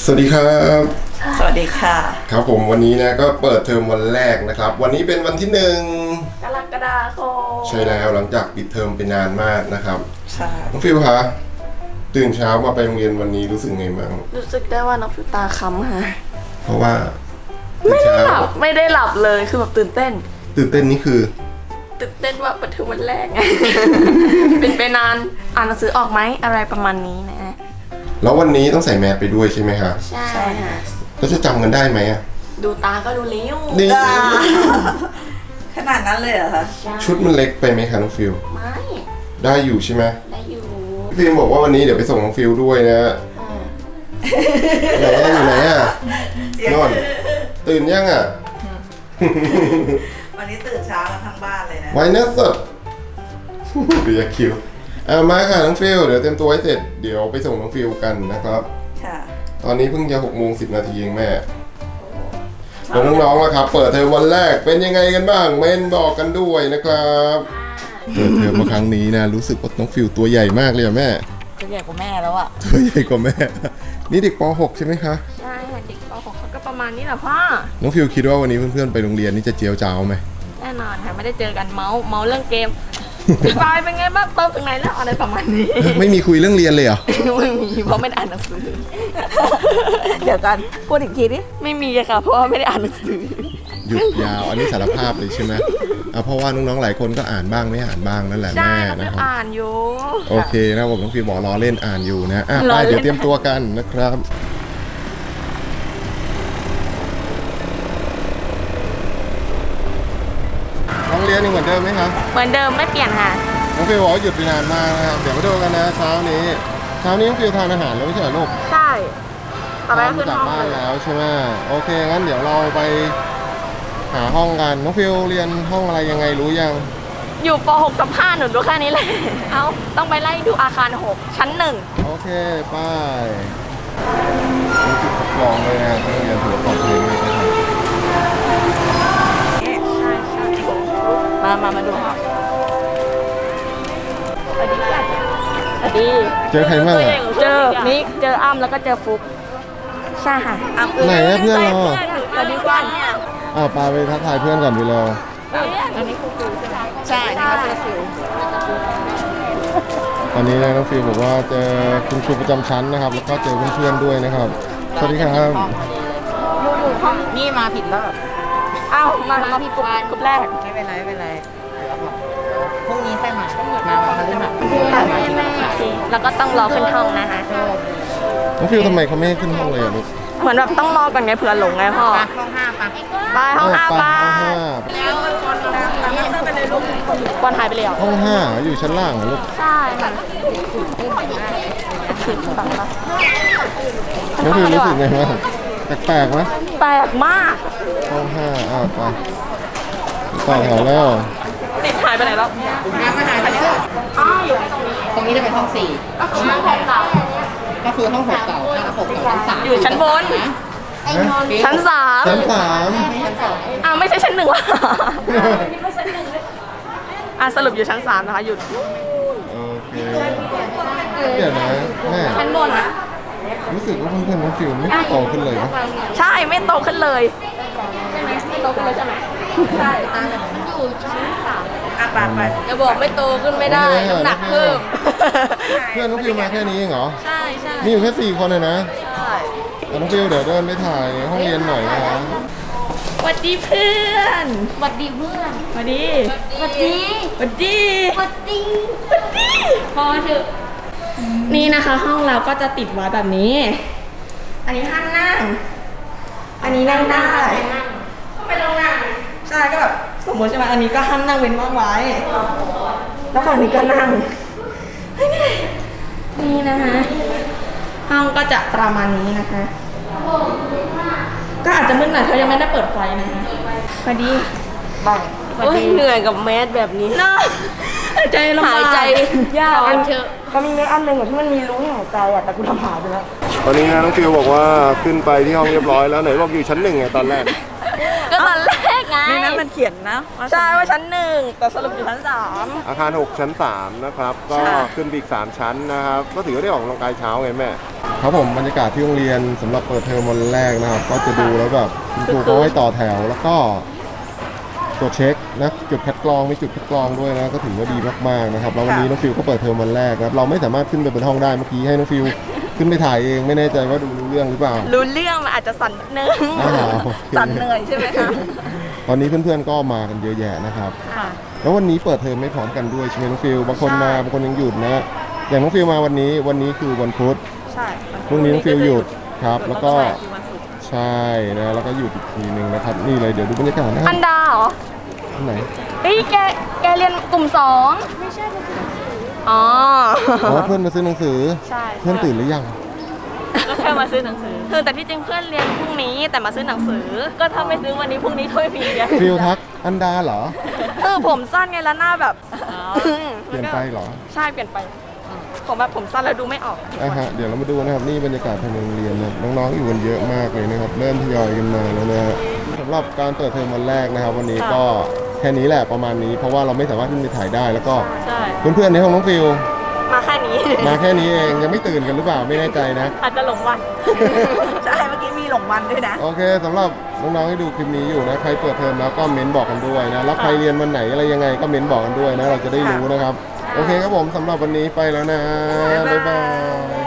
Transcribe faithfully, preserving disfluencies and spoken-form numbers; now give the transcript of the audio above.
สวัสดีครับสวัสดีค่ะครับผมวันนี้นะก็เปิดเทอมวันแรกนะครับวันนี้เป็นวันที่หนึ่งกรกฎาคมใช่แล้วหลังจากปิดเทอมไปนานมากนะครับใช่น้องฟิวคะตื่นเช้ามาไปโรงเรียนวันนี้รู้สึกไงบ้างรู้สึกได้ว่าน้องฟิวตาค้ำค่ะเพราะว่าไม่ได้หลับไม่ได้หลับเลยคือแบบตื่นเต้นตื่นเต้นนี่คือตื่นเต้นว่าเปิดเทอมวันแรกไง เป็นไปนานอ่านหนังสือออกไหมอะไรประมาณนี้นะแล้ววันนี้ต้องใส่แมสไปด้วยใช่ไหมคะใช่ค่ะแล้วจะจำกันได้ไหมอะดูตาก็ดูเลี้ยวขนาดนั้นเลยเหรอคะชุดมันเล็กไปไหมคะน้องฟิวไม่ได้อยู่ใช่ไหมได้อยู่ฟิวบอกว่าวันนี้เดี๋ยวไปส่งน้องฟิวด้วยนะไหนอะอยู่ไหนอะนอนตื่นยังอะวันนี้ตื่นเช้ากันทั้งบ้านเลยนะไว้เนื้อสดเรียกคิวอ่ะมาค่ะน้องฟิวเดี๋ยวเตรียมตัวให้เสร็จเดี๋ยวไปส่งน้องฟิวกันนะครับค่ะตอนนี้เพิ่งจะหกโมงสิบนาทีเองแม่แล้วน้องๆล่ะครับเปิดเทอมวันแรกเป็นยังไงกันบ้างเมนบอกกันด้วยนะครับเปิดเทอมมาครั้งนี้นะรู้สึกว่าน้องฟิวตัวใหญ่มากเลยอะแม่ตัวใหญ่กว่าแม่แล้วอะตัวใหญ่กว่าแม่นี่เด็กป หกใช่ไหมคะใช่ค่ะเด็กป หกเขาก็ประมาณนี้แหละพ่อน้องฟิวคิดว่าวันนี้เพื่อนๆไปโรงเรียนนี่จะเจียวจ้าวไหมแน่นอนค่ะไม่ได้เจอกันเมาส์เมาส์เรื่องเกมไฟเป็นไงบ้างเติมตรงไหนแล้วอะไรประมาณนี้ไม่มีคุยเรื่องเรียนเลยเหรอไม่มีเพราะไม่ได้อ่านหนังสือเดี๋ยวกันพูดอีกทีดิไม่มีค่ะเพราะว่าไม่ได้อ่านหนังสือหยุดยาวอันนี้สารภาพเลยใช่ไหมเพราะว่าน้องๆหลายคนก็อ่านบ้างไม่อ่านบ้างนั่นแหละแม่นะครับอ่านอยู่โอเคนะผมน้องฟิวบอกล้อเล่นอ่านอยู่นะอ่ะไปเดี๋ยวเตรียมตัวกันนะครับน้องเรียนยังเหมือนเดิมไหมคะเหมือนเดิมไม่เปลี่ยนค่ะน้องฟิวบอกว่าหยุดไปนานมากนะครับเดี๋ยวมาดูกันนะเช้านี้เช้านี้น้องฟิวทานอาหารแล้วไม่ใช่เหรอลูกใช่ทานมาจากบ้านแล้วใช่ไหมโอเคงั้นเดี๋ยวเราไปหาห้องกันน้องฟิวเรียนห้องอะไรยังไงรู้ยังอยู่ป หกกับห้าหนูรู้แค่นี้เลยเอาต้องไปไล่ดูอาคารหกชั้นหนึ่งโอเคไปนี่จุดทดลองเลยนะต้องเรียนถือว่าปลอดภัยมากนะครับมามามาดูห้องสวัสดีค่ะสวัสดีเจอใครบ้างอ่ะเจอนิกเจออ้ำแล้วก็เจอฟุกใช่ค่ะไหนเพื่อนเราสวัสดีค่ะอ่าปาไปทักทายเพื่อนก่อนดีแล้วอันนี้คือฟิวใช่ไหมใช่นี่ก็เจอฟิวตอนนี้น้องฟิวบอกว่าเจอคุณครูประจำชั้นนะครับแล้วก็เจอเพื่อนๆด้วยนะครับสวัสดีครับอยู่ห้องนี่มาผิดแล้วอ้าวมามาผิดกลุ่มกลุ่มแรกไม่เป็นไรไม่เป็นไรพรุ่งนี้ใช่ไหมมาวันพฤหัสแล้วก็ต้องรอขึ้นห้องนะคะน้องฟิวทำไมเขาไม่ขึ้นห้องเลยอ่ะลูกเหมือนแบบต้องรอก่อนไงเผื่อหลงไงพ่อห้องห้าปะไปห้องห้าไปแล้วบอลไปเลยลูกบอลหายไปแล้วห้องห้าอยู่ชั้นล่างลูกใช่ค่ะน้องฟิวรู้สึกไงบ้างแปลกไหมแปลกมากห้องห้าอ้าวไปต่อแถวแล้วติดหายไปไหนแล้วน้ำมันหายไปแล้วอ้าวอยู่ตรงนี้จะเป็นห้องสี่ก็คือห้องเก่าก็คือห้องหกเก่าห้องหกเก่าชั้นสามอยู่ชั้นบนชั้นสามชั้นสามอ้าวไม่ใช่ชั้นหนึ่งวะอ่ะสรุปอยู่ชั้นสามนะคะหยุดโอเคเดี๋ยวนะแม่ชั้นบนอะรู้สึกว่าเพื่อนๆน้องฟิวไม่โตขึ้นเลยนะใช่ไม่โตขึ้นเลยใช่ไหมไม่โตขึ้นเลยใช่ไหมใช่มันอยู่ชั้นสามอ่ะไปไปอย่าบอกไม่โตขึ้นไม่ได้น้ำหนักเพิ่มเพื่อนน้องฟิวมาแค่นี้เองเหรอใช่ใช่มีอยู่แค่สี่คนเลยนะใช่น้องฟิวเดี๋ยวเดินไปถ่ายห้องเรียนหน่อยนะครับสวัสดีเพื่อนสวัสดีเพื่อนสวัสดีสวัสดีสวัสดีสวัสดีสวัสดีพอเถอะนี่นะคะห้องเราก็จะติดไว้แบบนี้อันนี้ห้ามนั่งอันนี้นั่งได้ก็ไม่ต้องนั่งใช่ก็แบบสมมติใช่ไหมอันนี้ก็ห้ามนั่งเว้นว่างไว้แล้วฝั่งนี้ก็นั่งนี่นะคะห้องก็จะประมาณนี้นะคะก็อาจจะมืดหน่อยเธอยังไม่ได้เปิดไฟนะคะพอดีบ้างเหนื่อยกับแมสแบบนี้น่าใจลำบากหายใจยากอันเถอะเขามีแมสอันหนึ่งที่มันมีรูให้หายใจอ่ะแต่กูทำหายไปแล้วตอนนี้นะน้องฟิวบอกว่าขึ้นไปที่ห้องเรียบร้อยแล้วไหนบอกอยู่ชั้นหนึ่งไงตอนแรกก็ตอนแรกไงนั้นมันเขียนนะว่าใช่ว่าชั้นหนึ่งแต่สรุปอยู่ชั้นสามอาคารหกชั้นสามนะครับก็ค่ะขึ้นไปอีกสามชั้นนะครับก็ถือว่าได้ออกกำลังกายเช้าไงแม่ครับผมบรรยากาศที่โรงเรียนสำหรับเปิดเทอมวันแรกนะครับก็จะดูแล้วแบบคุณครูเขาให้ต่อแถวแล้วก็ตรวจเช็คนะจุดคัดกรองมีจุดคัดกรองด้วยนะก็ถือว่าดีมากๆนะครับแล้ววันนี้น้องฟิวก็เปิดเทอมวันแรกนะครับเราไม่สามารถขึ้นไปบนห้องได้เมื่อกี้ให้น้องฟิวขึ้นไปถ่ายเองไม่แน่ใจว่าดูรู้เรื่องหรือเปล่ารู้เรื่องมันอาจจะสั่นนิดนึงอ้าวโอเคสั่นเหนื่อยใช่ไหมคะตอนนี้เพื่อนๆก็มากันเยอะแยะนะครับค่ะแล้ววันนี้เปิดเทอมไม่พร้อมกันด้วยใช่ไหมน้องฟิวบางคนมาบางคนยังหยุดนะอย่างน้องฟิวมาวันนี้วันนี้คือวันพุธใช่พรุ่งนี้น้องฟิวหยุดครับแล้วก็ใช่คือวันศุกร์ใช่นะแล้วก็หยุดอีกทีหนึ่งนะครับนี่เลยเดี๋ยวดูบรรยากาศนะครัอับนดาเหรอที่ไหนเฮ้ยแกแกเรียนกลุ่มสองไม่ใช่อ๋ออ๋อเพื่อนมาซื้อหนังสือใช่เพื่อนตื่นหรือยังก็แค่มาซื้อหนังสือคือแต่ที่จริงเพื่อนเรียนพรุ่งนี้แต่มาซื้อหนังสือ ก็ถ้าไม่ซื้อวันนี้พรุ่งนี้ก็ไม่มีเรียนฟิวทักอันดาเหรอคือผมสั้นไงแล้วหน้าแบบเปลี่ยนไปเหรอใช่เปลี่ยนไป ผมแบบผมสั้นแล้วดูไม่ออกอ่ะฮะเดี๋ยวเรามาดูนะครับนี่บรรยากาศภายในโรงเรียนนะน้องๆอยู่กันเยอะมากเลยนะครับเริ่มทยอยกันมาแล้วนะฮะสำหรับการเปิดเทอมวันแรกนะครับ วันนี้ก็แค่นี้แหละประมาณนี้เพราะว่าเราไม่สามารถขึ้นไปถ่ายได้แล้วก็ใช่เพื่อนๆในห้องน้องฟิวมาแค่นี้มาแค่นี้เองยังไม่ตื่นกันหรือเปล่าไม่แน่ใจนะอาจจะหลงวันใช่เมื่อกี้มีหลงวันด้วยนะโอเคสำหรับน้องๆที่ดูคลิปนี้อยู่นะใครเปิดเทอมแล้วก็เม้นบอกกันด้วยนะแล้วใครเรียนวันไหนอะไรยังไงก็เม้นบอกกันด้วยนะเราจะได้รู้นะครับโอเคครับผมสำหรับวันนี้ไปแล้วนะบ๊ายบาย